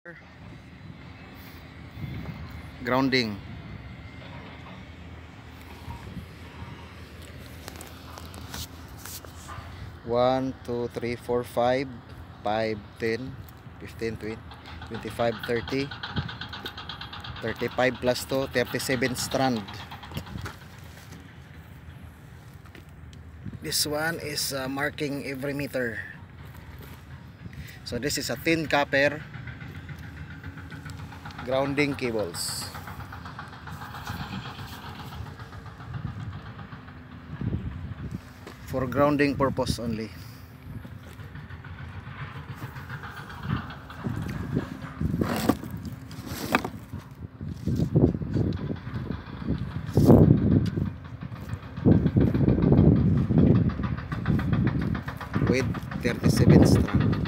Grounding. One, two, three, 4, 5, 5, 10, 15, 20, 25, 30, 35 plus 2, 37 strand. This one is marking every meter. So this is a thin copper grounding cables. For grounding purpose only. With 37 strand.